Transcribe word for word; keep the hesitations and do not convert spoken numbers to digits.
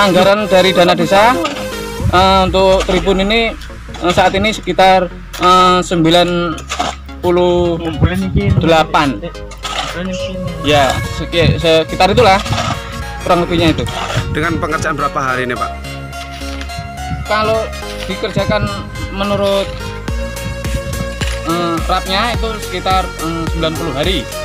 anggaran dari dana desa uh, untuk tribun ini uh, saat ini sekitar uh, sembilan puluh delapan. Ya, sekitar itulah kurang lebihnya itu. Dengan pengerjaan berapa hari ini, Pak? Kalau dikerjakan menurut uh, rapnya itu sekitar um, sembilan puluh hari.